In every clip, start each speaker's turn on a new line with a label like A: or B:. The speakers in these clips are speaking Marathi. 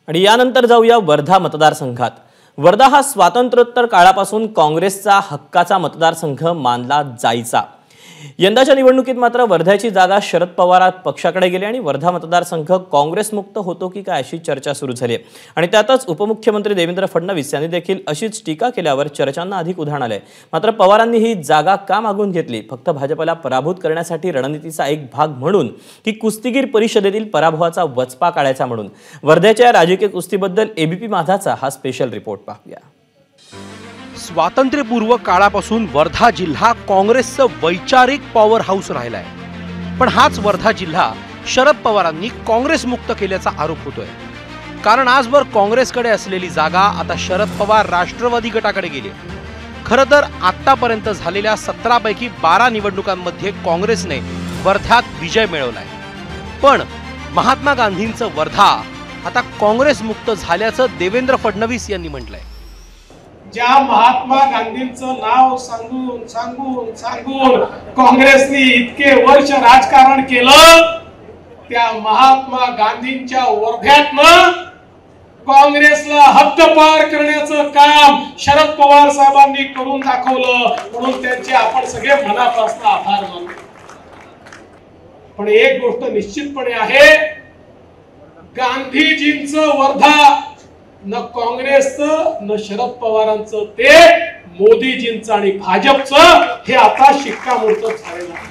A: आणि यानंतर जाऊया वर्धा मतदारसंघात। वर्धा हा स्वातंत्र्योत्तर काळापासून काँग्रेसचा हक्काचा मतदारसंघ मानला जायचा। यंदाच्या निवडणुकीत मात्र वर्ध्याची जागा शरद पवार पक्षाकडे गेली आणि वर्धा मतदारसंघ काँग्रेस मुक्त होतो की काय अशी चर्चा सुरू झाली। आणि त्यातच उपमुख्यमंत्री देवेंद्र फडणवीस यांनी देखील अशीच टीका केल्यावर चर्चांना अधिक उधाण आले। मात्र पवारांनी ही जागा का मागून घेतली? फक्त भाजपला पराभूत करण्यासाठी रणनीतीचा एक भाग म्हणून की कुस्तीगीर परिषदेतील पराभवाचा वचपा काढायचा म्हणून? वर्ध्याच्या राजकीय कुस्तीबद्दल एबीपी माझाचा हा स्पेशल रिपोर्ट पाहूया।
B: स्वातंत्र्यपूर्व काळापासून वर्धा जिल्हा काँग्रेसचं वैचारिक पॉवर हाऊस राहिलाय, पण हाच वर्धा जिल्हा शरद पवारांनी काँग्रेस मुक्त केल्याचा आरोप होतोय। कारण आजवर काँग्रेसकडे असलेली जागा आता शरद पवार राष्ट्रवादी गटाकडे गेली। खरं तर आतापर्यंत झालेल्या 17 पैकी 12 निवडणुकांमध्ये काँग्रेसने वर्ध्यात विजय मिळवलाय, पण महात्मा गांधींचं वर्धा आता काँग्रेस मुक्त झाल्याचं देवेंद्र फडणवीस यांनी म्हटलंय।
C: ज्या महात्मा गांधींचं नाव सांगून सांगून सांगून काँग्रेसने इतके वर्ष राजकारण केलं, त्या महात्मा गांधींच्या वर्ध्यातनं काँग्रेसला हद्दपार करण्याचं काम शरद पवार साहेबांनी करून दाखवलं, म्हणून त्यांचे आपण सगळे मनापासून आभार मानतो। पण एक गोष्ट निश्चितपणे आहे, गांधीजींचं वर्धा न काँग्रेसचं न शरद पवारांचं, ते मोदीजींचं आणि भाजपचं हे आता शिक्कामोर्तब झालेलं आहे।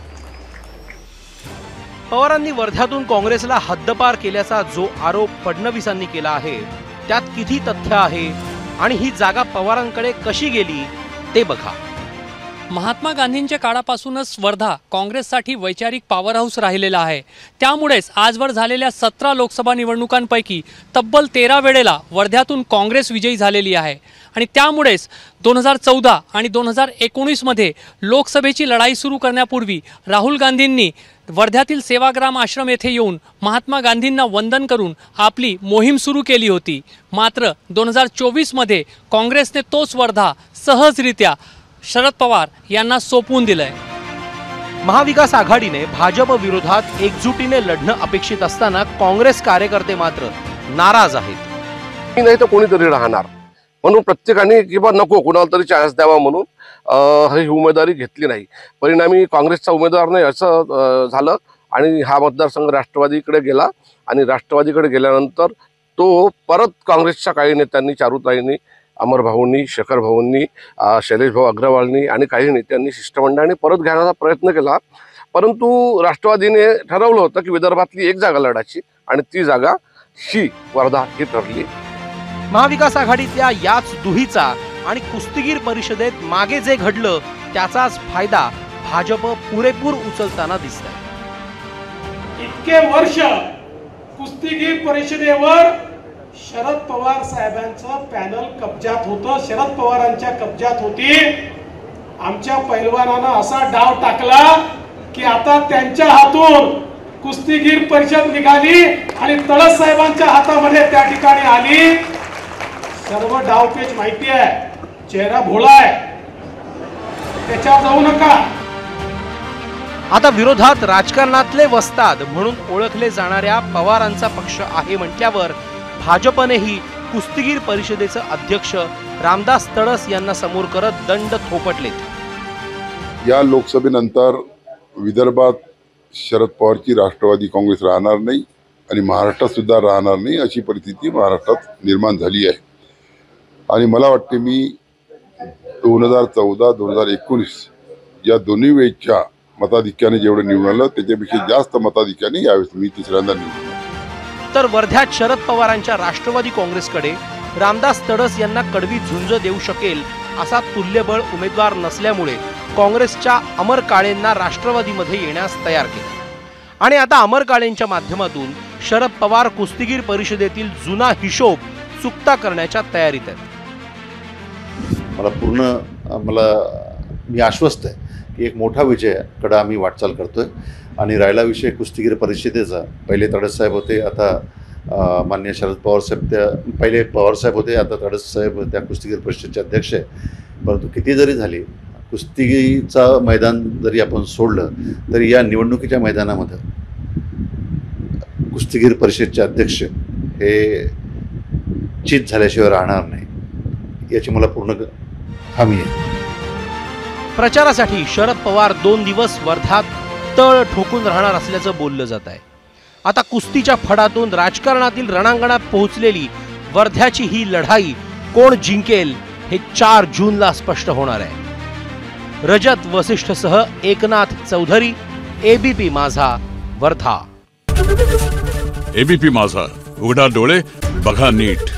B: पवारांनी वर्ध्यातून काँग्रेसला हद्दपार केल्याचा जो आरोप फडणवीसांनी केला आहे, त्यात किती तथ्य आहे आणि ही जागा पवारांकडे कशी गेली ते बघा।
D: महात्मा गांधींच्या काळापासूनच वर्धा काँग्रेससाठी वैचारिक पॉवर हाऊस राहिलेला आहे। त्यामुळेच आजवर झालेल्या 17 लोकसभा निवडणुकांपैकी तब्बल 13 वेळेला वर्ध्यातून काँग्रेस विजयी झालेली आहे। आणि त्यामुळेच 2014 आणि 2019 मध्ये लोकसभेची लढाई सुरू करण्यापूर्वी राहुल गांधींनी वर्ध्यातील सेवाग्राम आश्रम येथे येऊन महात्मा गांधींना वंदन करून आपली मोहीम सुरू केली होती। मात्र 2024 मध्ये काँग्रेसने तोच वर्धा सहजरित्या शरद पवार यांना सोपवून दिलंय।
B: महाविकास आघाडीने भाजप विरोधात एकजुटीने लढणं अपेक्षित असताना काँग्रेस कार्यकर्ते मात्र नाराज आहेत।
E: नाही तर कोणीतरी राहणार म्हणून प्रत्येकाने किंवा नको कोणाला तरी चान्स द्यावा म्हणून ही उमेदवारी घेतली नाही। परिणामी काँग्रेसचा उमेदवार नाही असं झालं आणि हा मतदारसंघ राष्ट्रवादीकडे गेला। आणि राष्ट्रवादीकडे गेल्यानंतर तो परत काँग्रेसच्या काही नेत्यांनी, चारुताईंनी, अमर भाऊंनी, शेखर भाऊंनी, शैलेश भाऊ अग्रवालनी आणि काही नेत्यांनी शिष्टमंडळाने परत घेण्याचा प्रयत्न केला। परंतु राष्ट्रवादीने ठरवलं होतं की विदर्भातली एक जागा लढायची आणि ती जागा ही वर्धा ही ठरली।
B: महाविकास आघाडीतल्या याच दुहीचा आणि कुस्तीगीर परिषदेत मागे जे घडलं त्याचाच फायदा भाजप पुरेपूर उचलताना दिसतंय।
C: इतके वर्ष कुस्तीगीर परिषदेवर शरद पवार साहेबांचं पॅनल कब्जात होतं, शरद पवारांच्या कब्जात होती। आमच्या पैलवानानं असा डाव टाकला की आता त्यांच्या हातून कुस्तीगीर परिषद निघाली आणि तळस साहेबांच्या हातामध्ये त्या ठिकाणी आली। सर्व डावपेच माहिती आहे, चेहरा भोळा आहे, त्याच्यावर जाऊ नका।
B: आता विरोधात राजकारणातले वस्ताद म्हणून ओळखले जाणाऱ्या पवारांचा पक्ष आहे म्हटल्यावर भाजपनेही कुस्तीगीर परिषदेचे अध्यक्ष रामदास तडस यांना समोर करत दंड थोपटलेत।
F: या लोकसभेनंतर विदर्भात शरद पवारची राष्ट्रवादी काँग्रेस राहणार नाही आणि महाराष्ट्रात सुद्धा राहणार नाही अशी परिस्थिती महाराष्ट्रात निर्माण झाली आहे। आणि मला वाटते मी 2014-2019 या दोन्ही वेळच्या मताधिक्याने जेवढं निवडून आलं त्याच्यापेक्षा जास्त मताधिक्याने यावेळेस मी तिसऱ्यांदा निवडून।
B: तर वर्ध्यात शरद पवारांच्या राष्ट्रवादी काँग्रेसकडे रामदास तडस यांना कडवी झुंज देऊ शकेल असा तुल्यबळ उमेदवार नसल्यामुळे काँग्रेसच्या अमर काळेंना राष्ट्रवादीमध्ये येण्यास तयार केले। आणि आता अमर काळेंच्या माध्यमातून शरद पवार कुस्तीगीर परिषदेतील जुना हिशोब चुकता करण्याच्या तयारीत आहेत।
G: मी आश्वस्त आहे की एक मोठा विजयाकडे आम्ही वाटचाल करतोय। आणि राहिला विषय कुस्तीगीर परिषदेचा, पहिले तडस साहेब होते, आता माननीय शरद पवार साहेब, पहिले पवार साहेब होते, आता तडस साहेब त्या कुस्तीगीर परिषदेचे अध्यक्ष आहे। परंतु किती जरी झाले, कुस्तीचं मैदान जरी आपण सोडलं तरी या निवडणुकीच्या मैदानामध्ये कुस्तीगीर परिषदेचे अध्यक्ष हे चित झाल्याशिवाय राहणार नाही याची मला पूर्ण हमी आहे.
B: प्रचारासाठी शरद पवार 2 दिवस वर्ध्यात तळ ठोकून राहणार असल्याचं बोललं जात आहे. आता कुस्तीच्या फडातून राजकारणातील रणांगणात पोहोचलेली वर्ध्याची ही लढाई कोण जिंकेल हे 4 जूनला स्पष्ट होणार आहे. रजत वसिष्ठसह एकनाथ चौधरी, एबीपी माझा, वर्धा.
H: एबीपी माझा, उघडा डोळे बघा नीट.